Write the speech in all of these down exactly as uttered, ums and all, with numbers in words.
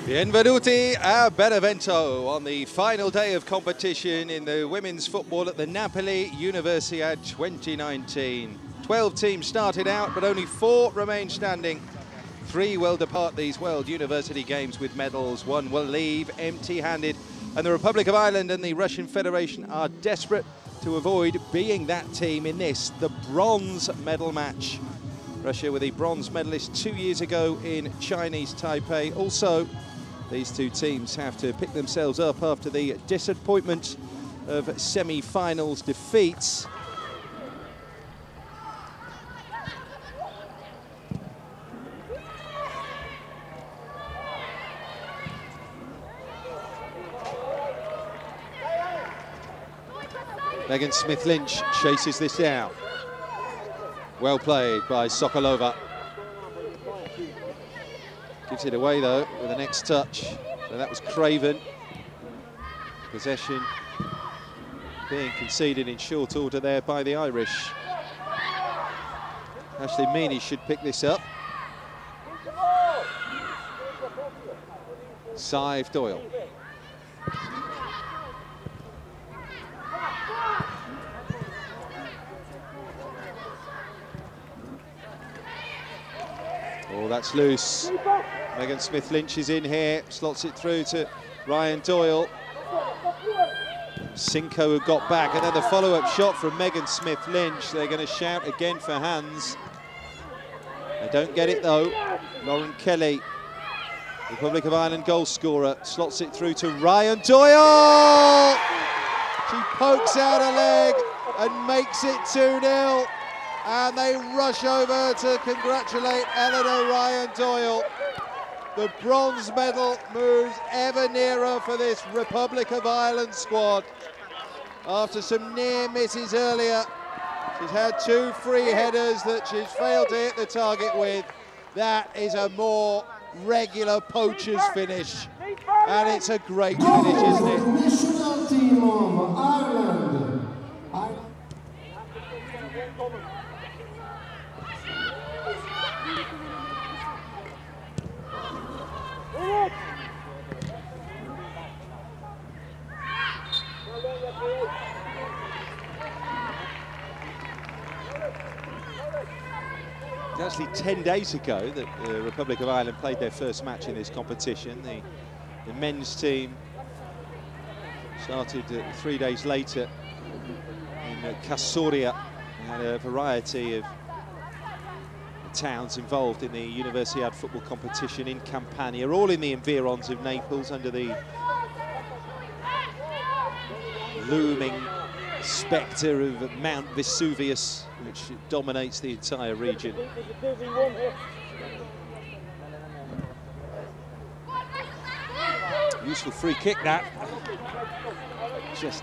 Benvenuti a Benevento on the final day of competition in the women's football at the Napoli Universiad twenty nineteen. twelve teams started out, but only four remain standing. Three will depart these World University Games with medals. One will leave empty-handed. And the Republic of Ireland and the Russian Federation are desperate to avoid being that team in this, the bronze medal match. Russia were the bronze medalists two years ago in Chinese Taipei. Also, these two teams have to pick themselves up after the disappointment of semi-finals defeats. Megan Smith-Lynch chases this down. Well played by Sokolova. Gives it away though with the next touch. So that was Craven. Possession being conceded in short order there by the Irish. Ashley Meany should pick this up. Sive Doyle. Oh, that's loose. Megan Smith-Lynch is in here, slots it through to Ryan Doyle. Cinco who got back, and then the follow-up shot from Megan Smith-Lynch. They're going to shout again for hands. They don't get it though. Lauren Kelly, Republic of Ireland goal scorer, slots it through to Ryan Doyle! She pokes out a leg and makes it two nil. And they rush over to congratulate Eleanor Ryan Doyle. The bronze medal moves ever nearer for this Republic of Ireland squad. After some near misses earlier, she's had two free headers that she's failed to hit the target with. That is a more regular poacher's finish. And it's a great finish, isn't it? National team of Ireland. It's actually ten days ago that the Republic of Ireland played their first match in this competition. The, the men's team started uh, three days later in uh, Casoria. They had a variety of towns involved in the Universiad football competition in Campania, all in the environs of Naples under the looming spectre of Mount Vesuvius, which dominates the entire region. Useful free kick that. Just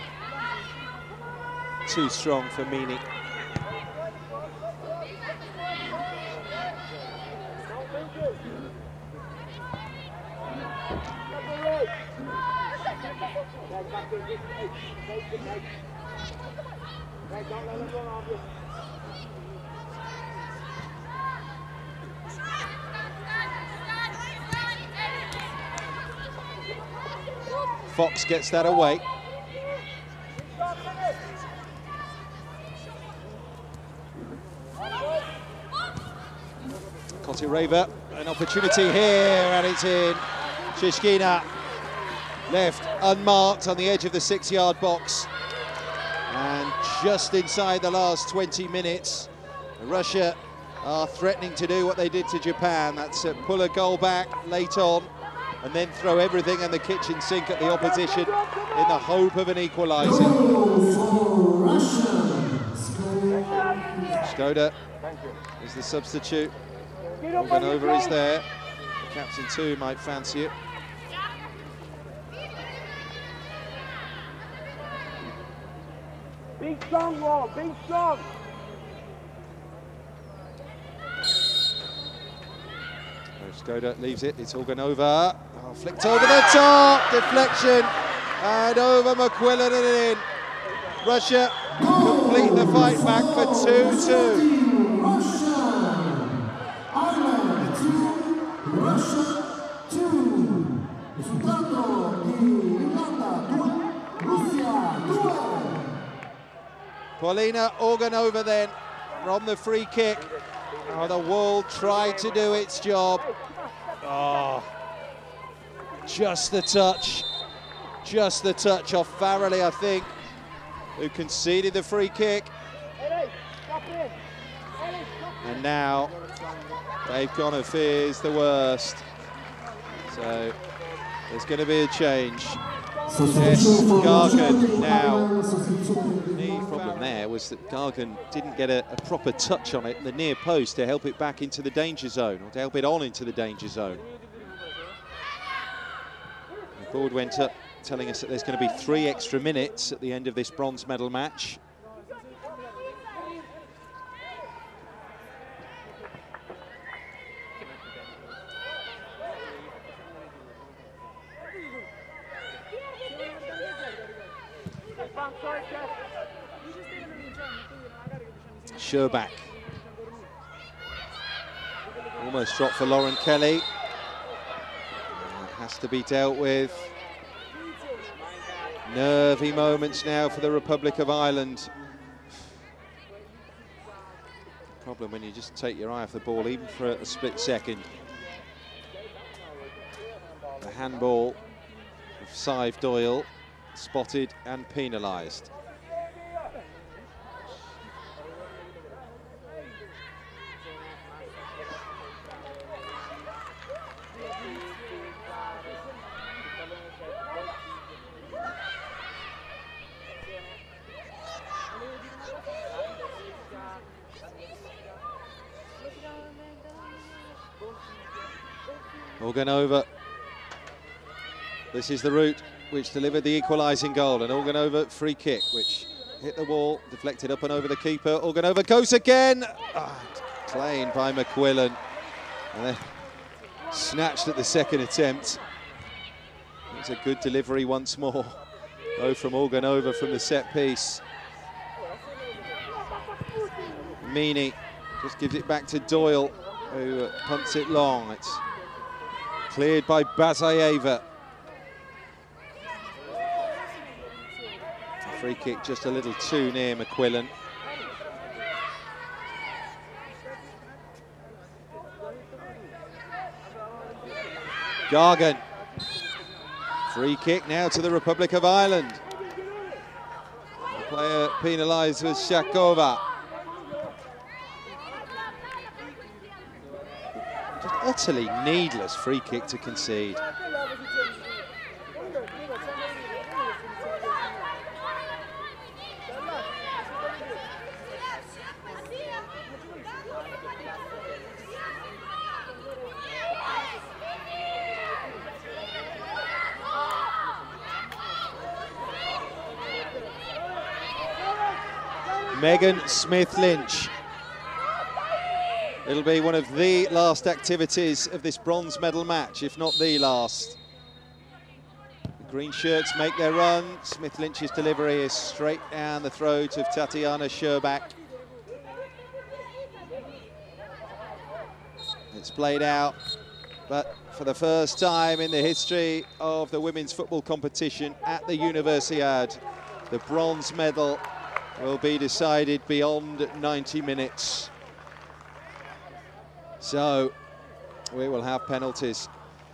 too strong for Meany. Fox gets that away. Kotireva, an opportunity here, and it's in. Shishkina left unmarked on the edge of the six-yard box. And just inside the last twenty minutes, Russia are threatening to do what they did to Japan. That's uh, pull a goal back late on and then throw everything in the kitchen sink at the opposition in the hope of an equaliser. Skoda is the substitute. Organova is there. The captain too might fancy it. Be strong, Wall, be strong. Skoda leaves it, it's Organova. Oh, flicked over the top, deflection, and over McQuillan and in. Russia complete the fight back for two two. Russia, Ireland two, Russia two. Russia, due. Paulina Organova then from the free kick. Oh, the wall tried to do its job. Oh, just the touch. Just the touch off Farrelly, I think, who conceded the free kick. And now Dave Connor fears the worst. So there's going to be a change. Yes, Gargan now. The problem there was that Gargan didn't get a, a proper touch on it in the near post to help it back into the danger zone, or to help it on into the danger zone. The board went up telling us that there's going to be three extra minutes at the end of this bronze medal match. Sherbak. Almost dropped for Lauren Kelly. Has to be dealt with. Nervy moments now for the Republic of Ireland. Problem when you just take your eye off the ball, even for a split second. The handball of Sive Doyle, spotted and penalised. Organova. This is the route which delivered the equalising goal. And Organova free kick, which hit the wall, deflected up and over the keeper. Organova goes again. Ah, claimed by McQuillan. And then snatched at the second attempt. It's a good delivery once more. Though from Organova from the set piece. Meany just gives it back to Doyle, who uh, punts it long. It's cleared by Bazayeva. A free kick just a little too near McQuillan. Gargan. Free kick now to the Republic of Ireland. The player penalised was Shakova. Just utterly needless free kick to concede. Megan Smith-Lynch. It'll be one of the last activities of this bronze medal match, if not the last. The green shirts make their run. Smith-Lynch's delivery is straight down the throat of Tatiana Sherbak. It's played out, but for the first time in the history of the women's football competition at the Universiade, the bronze medal will be decided beyond ninety minutes. So we will have penalties.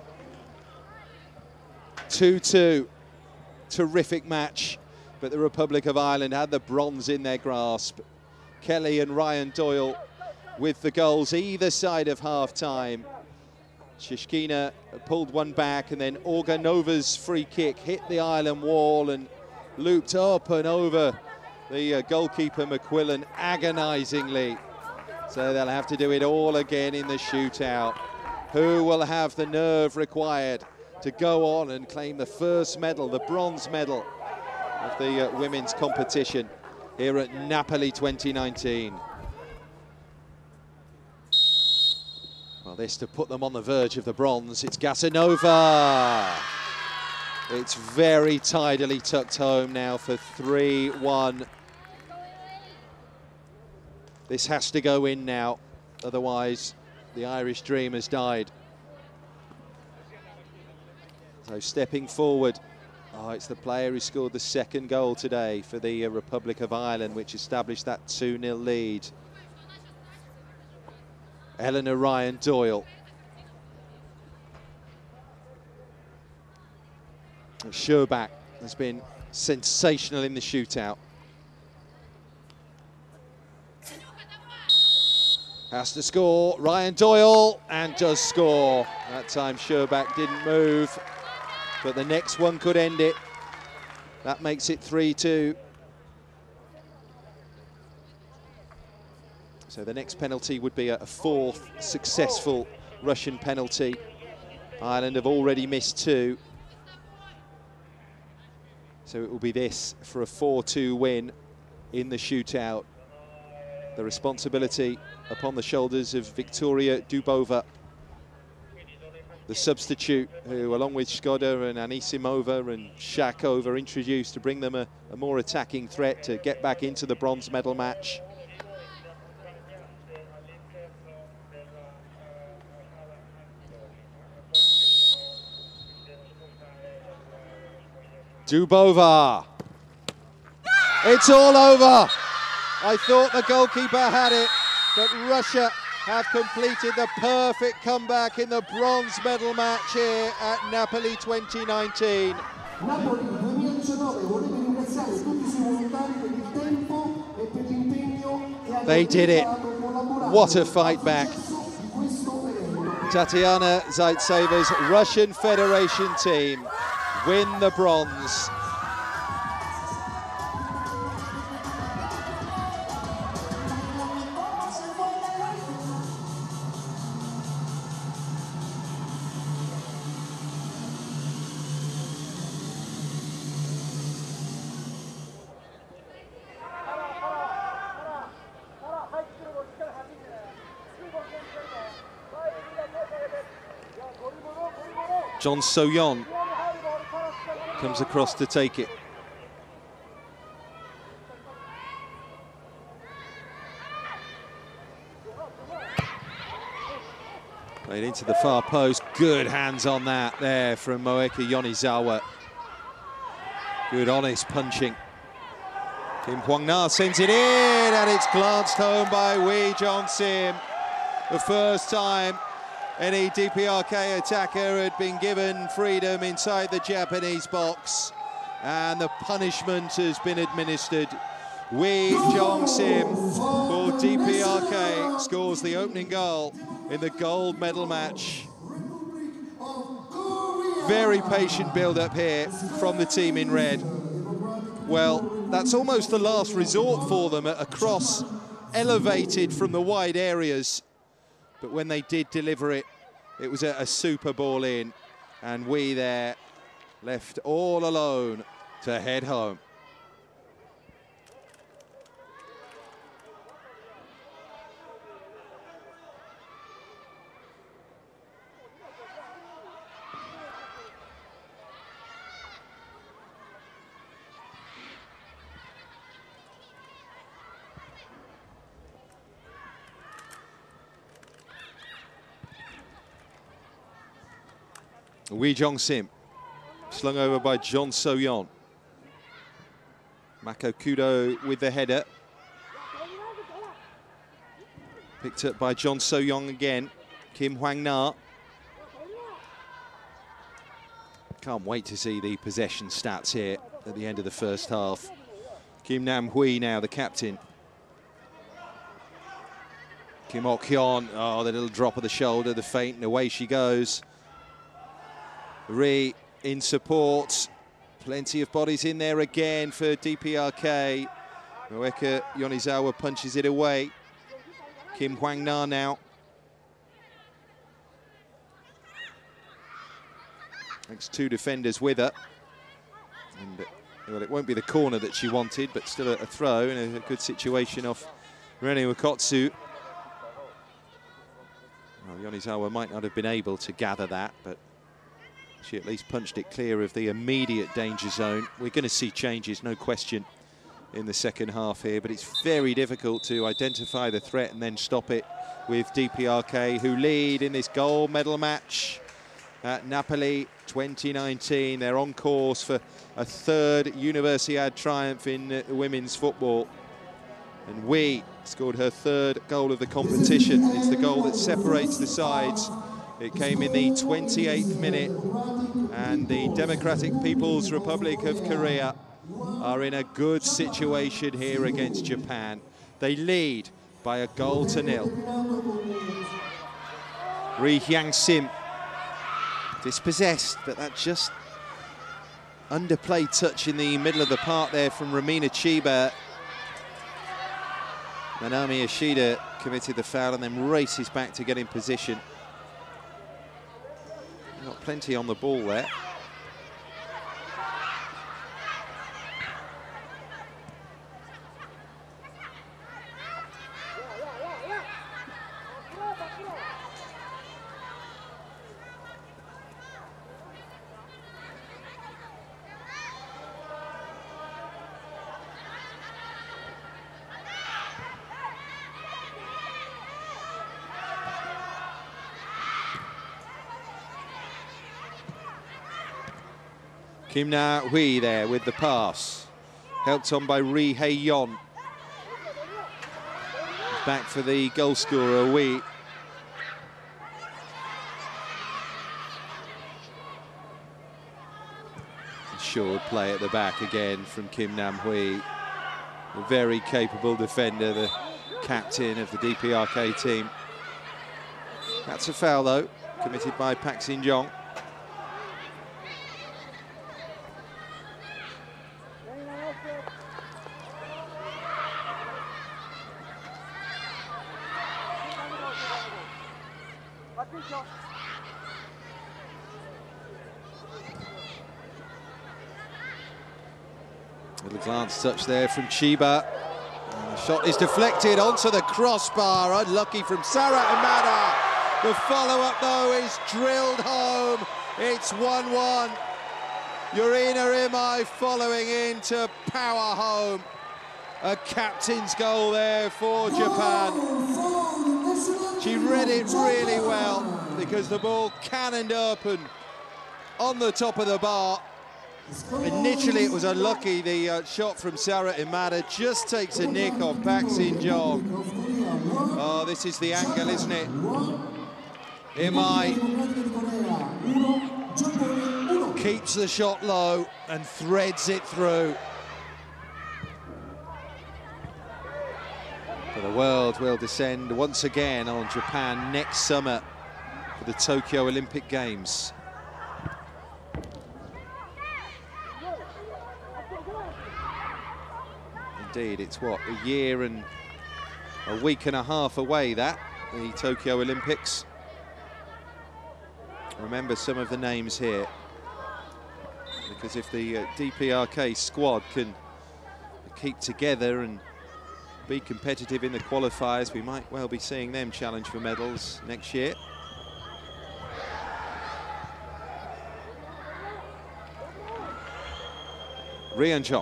two two, terrific match, but the Republic of Ireland had the bronze in their grasp. Kelly and Ryan Doyle with the goals either side of half-time. Shishkina pulled one back, and then Organova's free kick hit the Ireland wall and looped up and over the uh, goalkeeper McQuillan agonisingly. So they'll have to do it all again in the shootout. Who will have the nerve required to go on and claim the first medal, the bronze medal of the uh, women's competition here at Napoli twenty nineteen? Well, this to put them on the verge of the bronze. It's Gasanova. It's very tidily tucked home now for three one. This has to go in now, otherwise the Irish dream has died. So stepping forward Oh, it's the player who scored the second goal today for the uh, Republic of Ireland, which established that two nil lead. Eleanor Ryan Doyle. Sherbak has been sensational in the shootout. Has to score, Ryan Doyle, and does score. That time Sherbak didn't move, but the next one could end it. That makes it three two. So the next penalty would be a fourth successful Russian penalty. Ireland have already missed two. So it will be this for a four two win in the shootout. The responsibility upon the shoulders of Victoria Dubova, the substitute who, along with Skoda and Anisimova and Shakova, introduced to bring them a, a more attacking threat to get back into the bronze medal match. Dubova. It's all over. I thought the goalkeeper had it, but Russia have completed the perfect comeback in the bronze medal match here at Napoli twenty nineteen. Napoli duemiladiciannove vorrebbe ringraziare tutti i suoi volontari per il tempo e per l'impegno che hanno They did it. collaborato What a fight back. di questo evento. Tatiana Zaitseva's Russian Federation team win the bronze. John Soyon comes across to take it. Played into the far post. Good hands on that there from Moeka Yonizawa. Good honest punching. Kim Hwang-na sends it in, and it's glanced home by Wee Jong-sim. The first time any D P R K attacker had been given freedom inside the Japanese box, and the punishment has been administered. Wee Jong-sim for D P R K scores the opening goal in the gold medal match. Very patient build-up here from the team in red. Well, that's almost the last resort for them, a cross elevated from the wide areas. But when they did deliver it, it was a, a super ball in, and we there left all alone to head home. Wee Jong-sim, slung over by John So-yeon. Mako Kudo with the header. Picked up by John So-yeon again. Kim Hwang-na. Can't wait to see the possession stats here at the end of the first half. Kim Nam-hui now, the captain. Kim Ok-yeon, oh, the little drop of the shoulder, the feint, and away she goes. Ri in support. Plenty of bodies in there again for D P R K. Moeka Yonizawa punches it away. Kim Hwang-na now. Next two defenders with her. And, well, it won't be the corner that she wanted, but still a, a throw in a, a good situation off Rene Wakotsu. Well, Yonizawa might not have been able to gather that, but she at least punched it clear of the immediate danger zone. We're going to see changes, no question, in the second half here, but it's very difficult to identify the threat and then stop it with D P R K, who lead in this gold medal match. at Napoli twenty nineteen. They're on course for a third Universiade triumph in uh, women's football. And we scored her third goal of the competition. It's the goal that separates the sides. It came in the twenty-eighth minute, and the Democratic People's Republic of Korea are in a good situation here against Japan. They lead by a goal to nil. Ri Hyang-sim dispossessed, but that just underplayed touch in the middle of the park there from Romina Chiba. Manami Yoshida committed the foul and then races back to get in position. Got plenty on the ball there. Kim Na-hui there with the pass, helped on by Ri Hae-yeon. Back for the goal scorer, Hui. Assured play at the back again from Kim Nam-hui. A very capable defender, the captain of the D P R K team. That's a foul though, committed by Pak Sin-jong. Little glance touch there from Chiba. And the shot is deflected onto the crossbar. Unlucky from Sara Imada. The follow-up, though, is drilled home. It's one one. Yurina Imai following in to power home. A captain's goal there for Japan. She read it really well because the ball cannoned up and on the top of the bar. Initially it was unlucky, the uh, shot from Sara Imada just takes a nick off Pak Sin-jong. Oh, this is the angle, isn't it? Imai keeps the shot low and threads it through. But the world will descend once again on Japan next summer for the Tokyo Olympic Games. Indeed, it's what, a year and a week and a half away, that, the Tokyo Olympics. Remember some of the names here, because if the uh, D P R K squad can keep together and be competitive in the qualifiers, we might well be seeing them challenge for medals next year. Ri An-chong.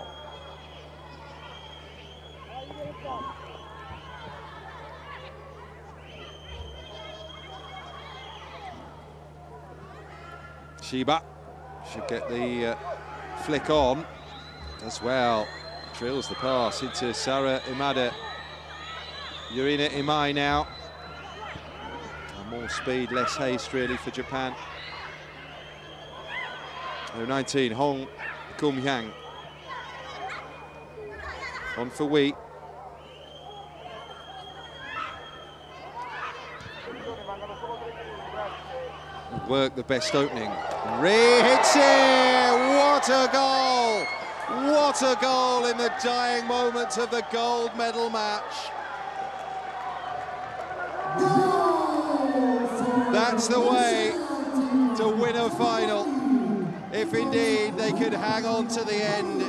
Chiba should get the uh, flick on as well. Drills the pass into Sara Imada. Yurina Imai now. And more speed, less haste really for Japan. Number nineteen, Hong Kum-hyang. On for Wee. Work the best opening. Ri hits it! What a goal! What a goal in the dying moments of the gold medal match. That's the way to win a final, if indeed they could hang on to the end.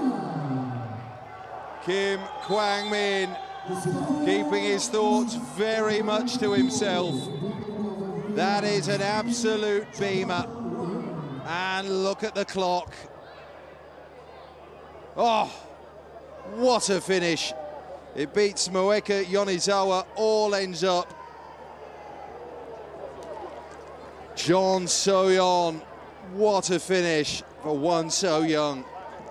Kim Kwang-min keeping his thoughts very much to himself. That is an absolute beamer. And look at the clock. Oh, what a finish. It beats Moeka Yonizawa, all ends up Jeon So-yeon, what a finish for one so young.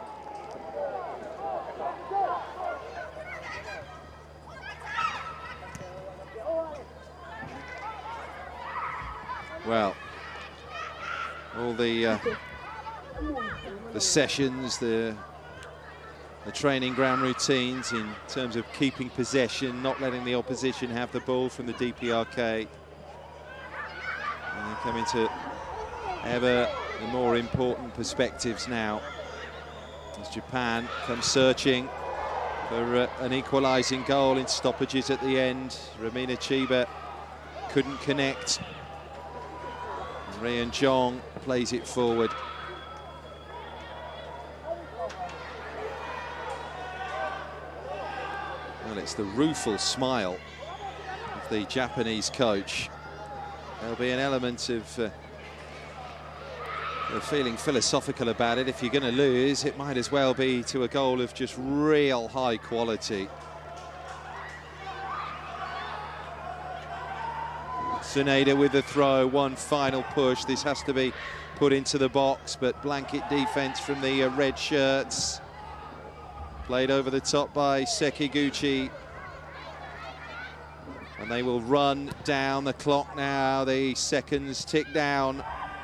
Well, all the uh, the sessions, the the training ground routines in terms of keeping possession, not letting the opposition have the ball from the D P R K. And they come into ever the more important perspectives now as Japan comes searching for uh, an equalising goal in stoppages at the end. Romina Chiba couldn't connect. Ryeon Jong plays it forward. Well, it's the rueful smile of the Japanese coach. There'll be an element of, uh, of feeling philosophical about it. If you're going to lose, it might as well be to a goal of just real high quality. Tsunoda with the throw, one final push. This has to be put into the box, but blanket defense from the uh, red shirts. Played over the top by Sekiguchi. And they will run down the clock now. The seconds tick down.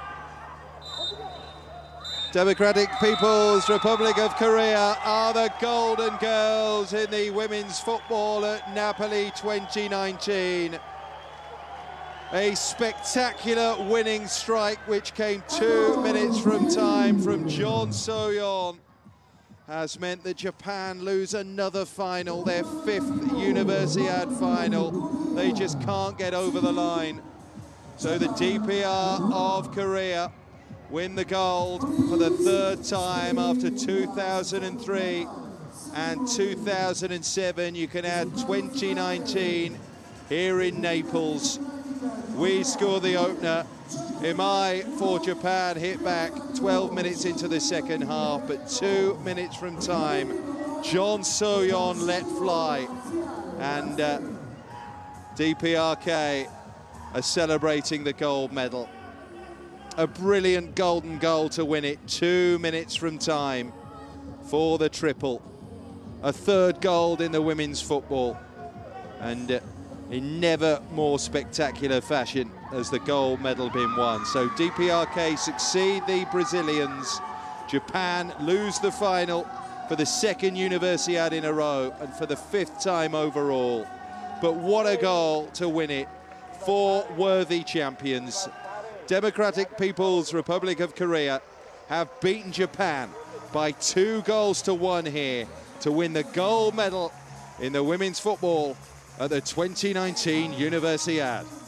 Democratic People's Republic of Korea are the Golden Girls in the women's football at Napoli twenty nineteen. A spectacular winning strike which came two minutes from time from Jeon So-yeon has meant that Japan lose another final, their fifth Universiade final. They just can't get over the line. So the D P R of Korea win the gold for the third time after two thousand three and two thousand seven. You can add twenty nineteen here in Naples. We score the opener. Imai for Japan hit back twelve minutes into the second half, but two minutes from time, Jeon So-yeon let fly. And uh, D P R K are celebrating the gold medal. A brilliant golden goal to win it, two minutes from time for the triple. A third gold in the women's football. And uh, in never more spectacular fashion has the gold medal been won. So D P R K succeed the Brazilians. Japan lose the final for the second Universiade in a row and for the fifth time overall. But what a goal to win it. Four worthy champions. Democratic People's Republic of Korea have beaten Japan by two goals to one here to win the gold medal in the women's football at the twenty nineteen Universiade.